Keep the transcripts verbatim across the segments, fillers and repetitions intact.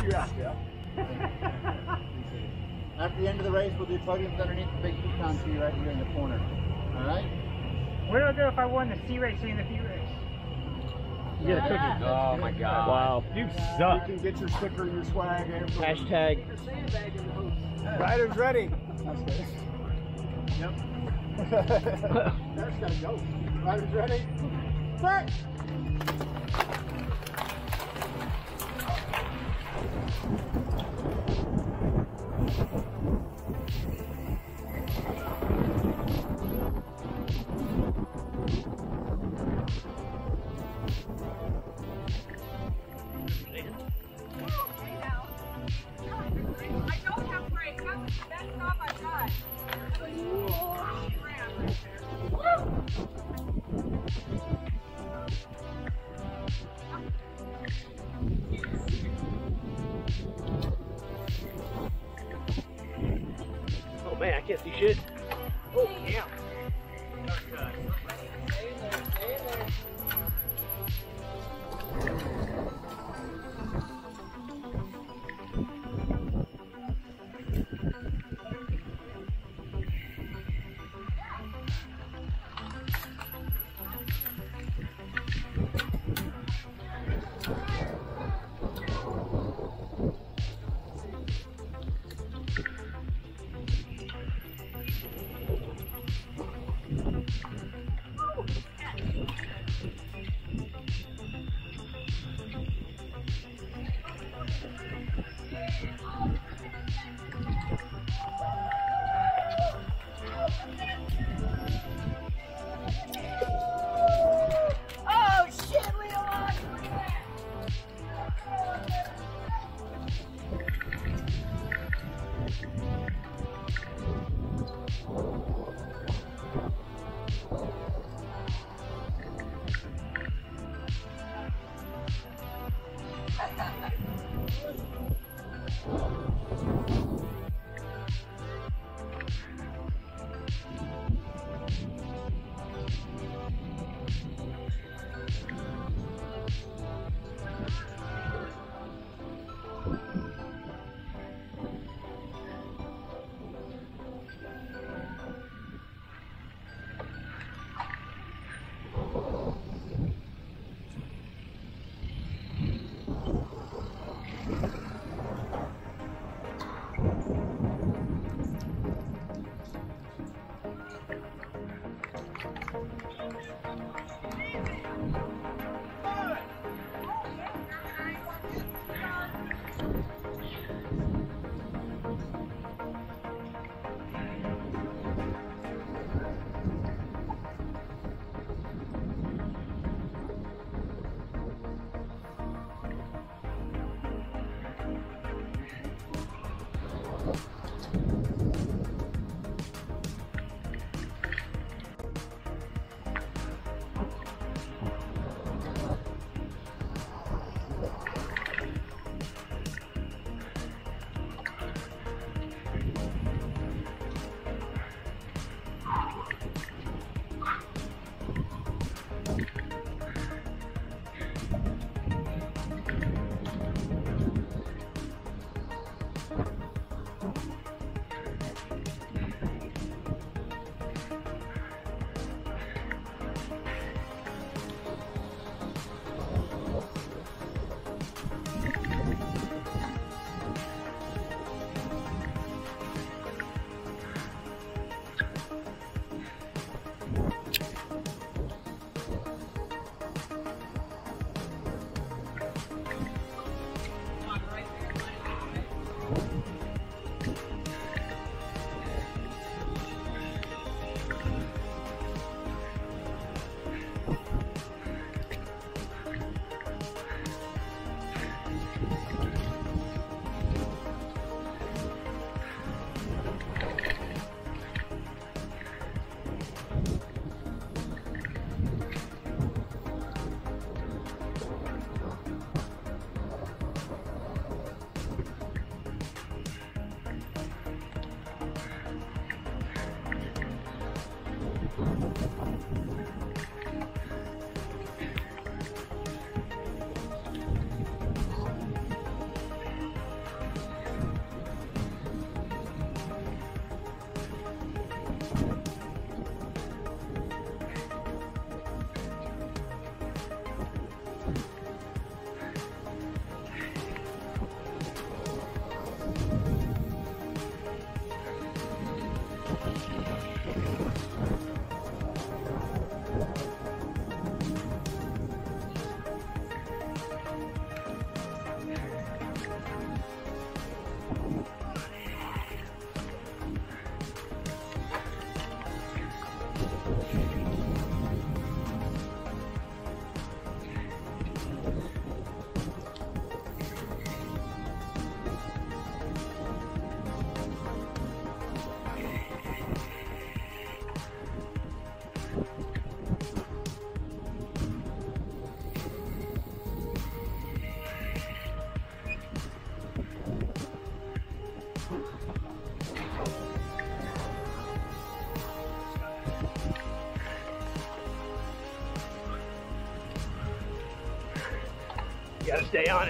Yeah, yeah. After the end of the race, we'll do podiums underneath the big pecan tree right here in the corner. All right? What do I do if I won the C race and the P race? You get a cookie. Oh my god. Wow. You suck. You can get your sticker and your swag. Hashtag. Riders ready. That's good. Yep. There's gotta go. Riders ready? Start! Oh man, I can't see shit. Oh, damn. You gotta stay on it.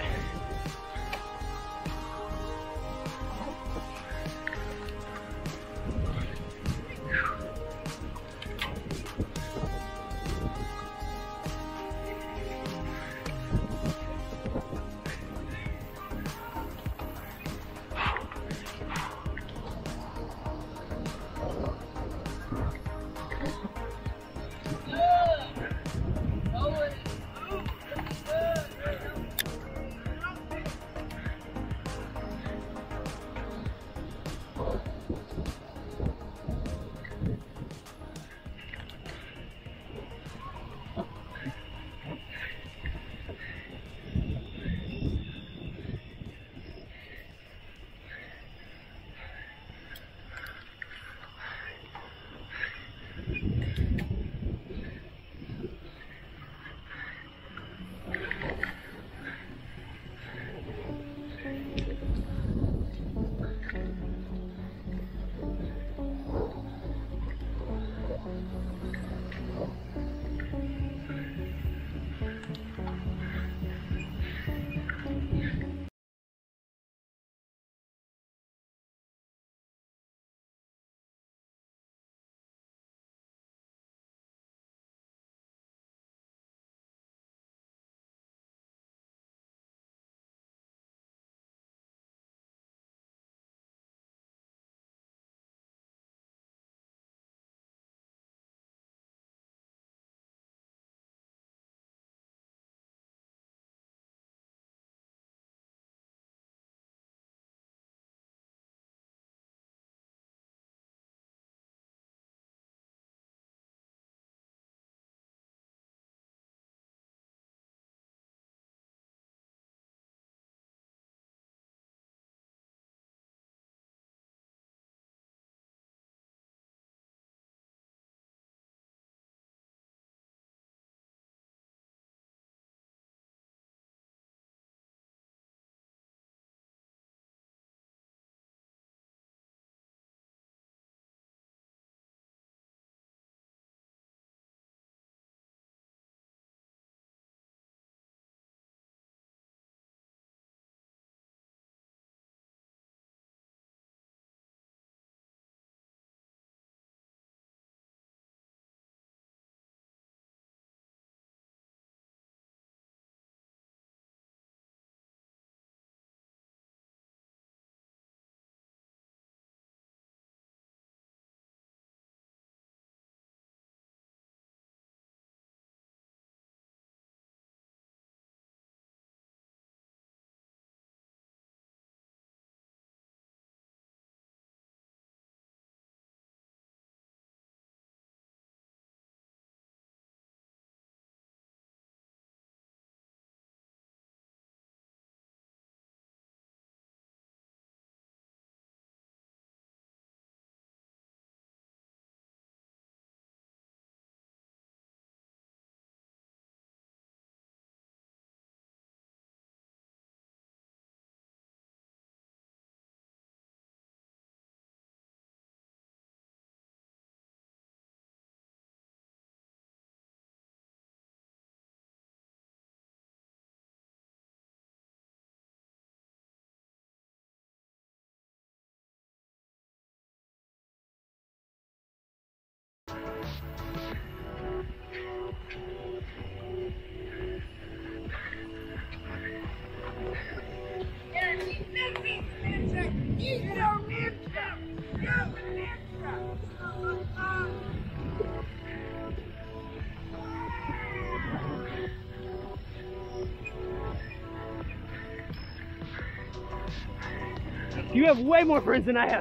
You have way more friends than I have.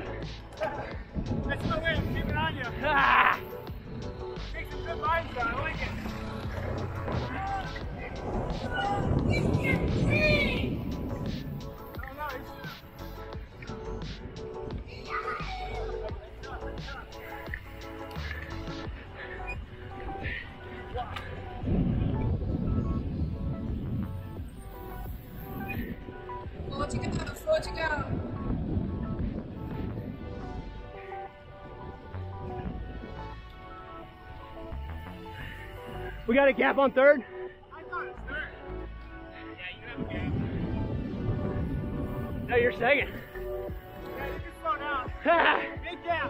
That's my way of keeping on you. Ah! Take some good lines though, I like it. Oh, nice. Four to go, four to go. We got a gap on third. I thought it's third. Yeah, you have a No, you're second. Yeah, you can slow down. Ha! Big gap.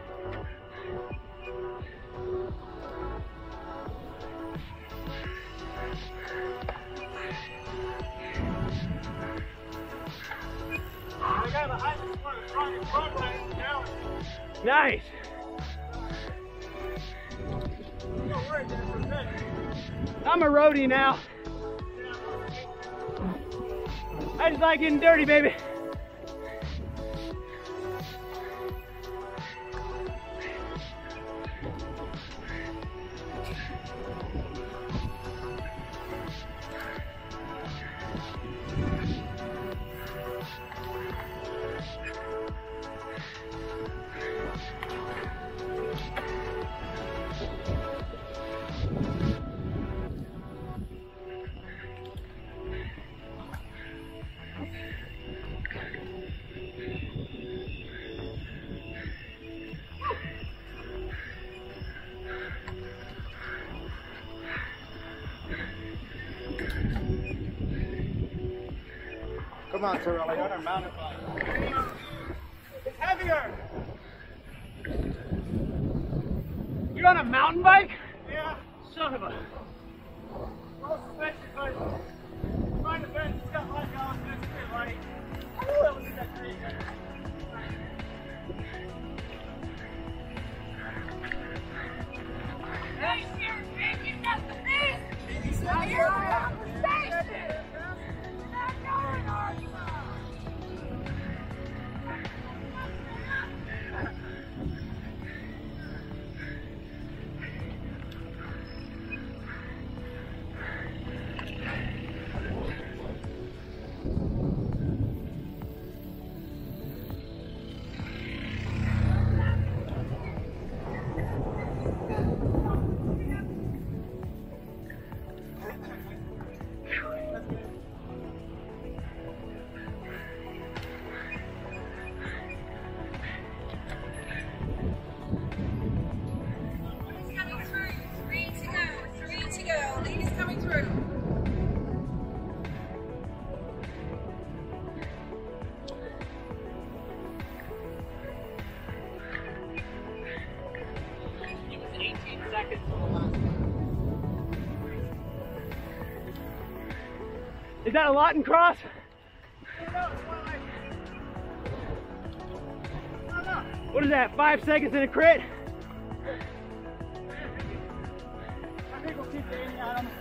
The guy behind us is one of the strongest front lines now. Nice. Don't worry, man, we're good. I'm a roadie now. I just like getting dirty, baby. Come on, Torello, you're on our mountain bike. It's heavier. You're on a mountain bike? Yeah. Son of a... Well, especially because my defense has got my balance and it's pretty light. I knew it was that crazy. Hey, Sharon, man, you got the thing! Now you're on the station! Not going on, you know. Is that a lot in cross? What is that, five seconds in a crit? I think we'll keep aiming at him.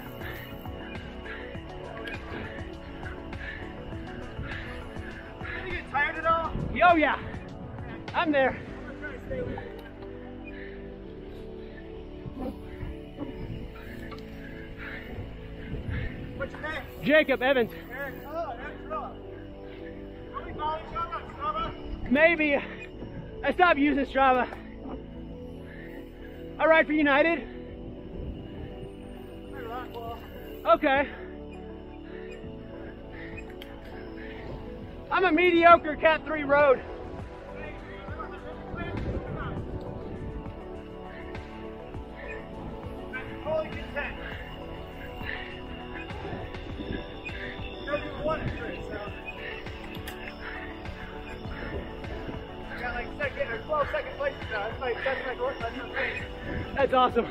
Did you get tired at all? Yo, yeah. I'm there. I'm gonna try to stay with you. What's your name? Jacob Evans. Eric. Oh, Eric Torello. Are we following each other on Strava? Maybe. I stopped using Strava. I ride for United. Hey, Rockwell. Okay. I'm a mediocre Cat three road. I'm totally content. No, you won it, Chris, so. I got like second or twelve second places now. That's like, that's like, that's not great. That's awesome.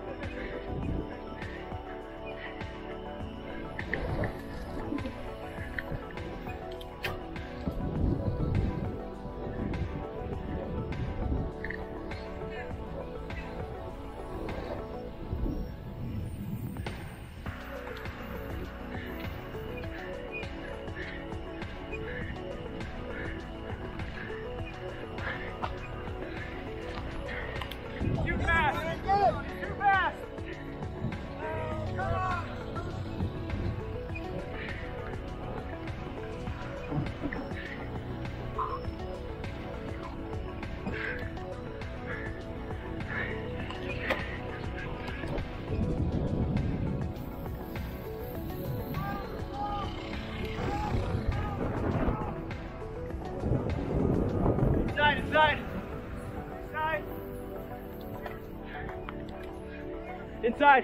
Too fast. Too fast. Come on. Inside, inside. Side. Inside.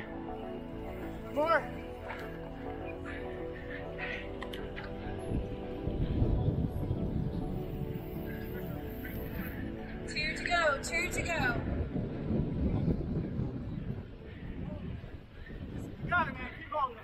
More. Two to go. You got it, man. Keep going.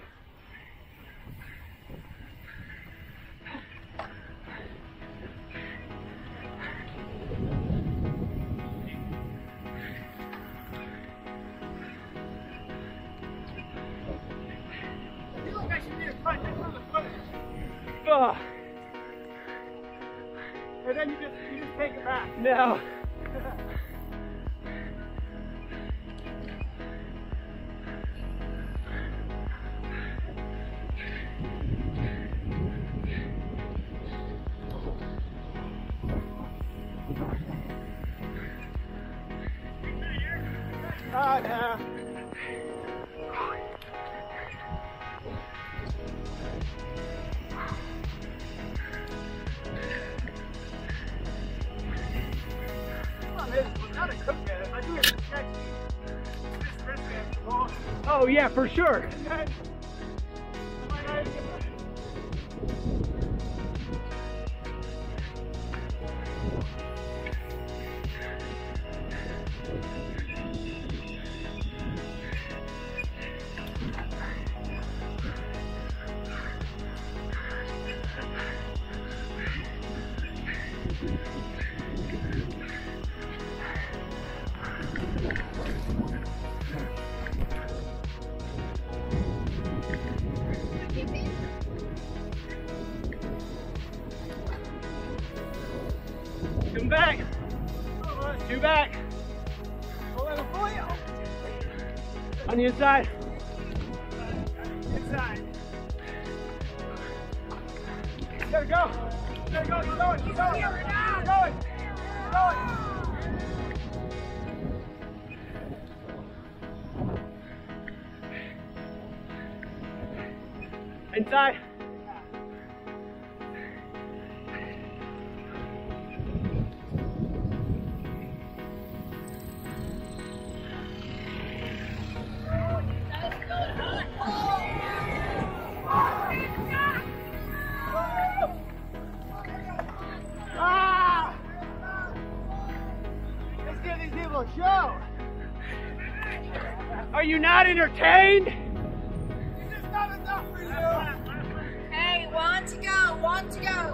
You look like you need a punch just on the foot. Ugh. And then you just you just take it back. No. Oh, no. Come on, man. I'm not a cook at it. I do it to catch this wrist against the ball. Oh yeah, for sure. And then I might not even get my Come back. Two back. On the inside. Inside. There we go. There we go. Keep going. Keep going. Keep going. Keep going. Inside. Ah! Let's give these people a show. Are you not entertained? Is this not enough for you? Hey, one to go, one to go.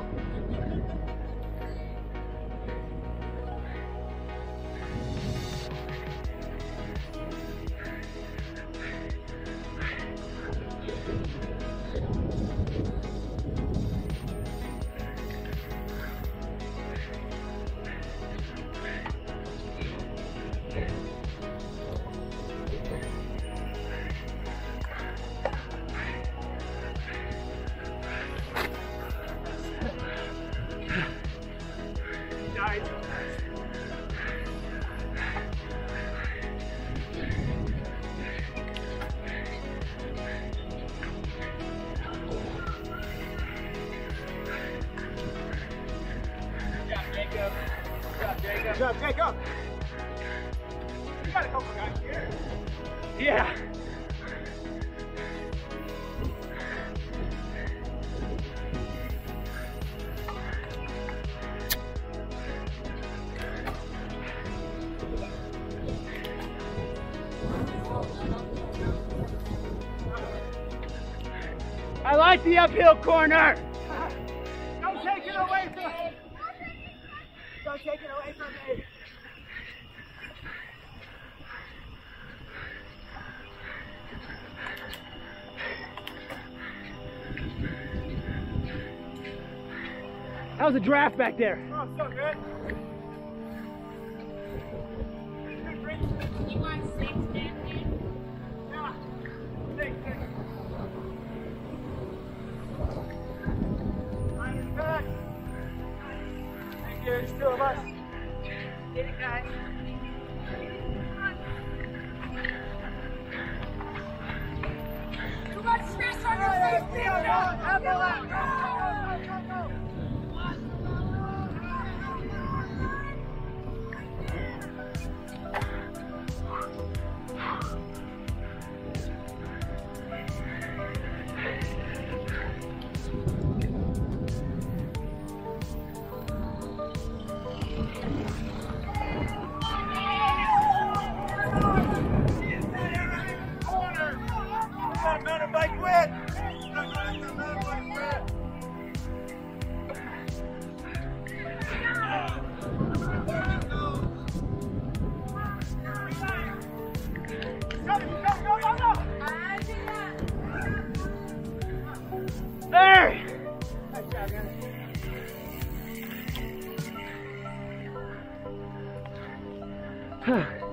Good job, Jacob. You got a couple guys here. Yeah. I like the uphill corner. Don't take it away from me. Don't take it away from me. How's the draft back there? Oh, so good. You want six, Nathan? Yeah. Six, six. Riders back. Thank you. There's two of us. Get it, guys. Too much stress on your face, Go, go, go, go, go, go, go, go. Huh.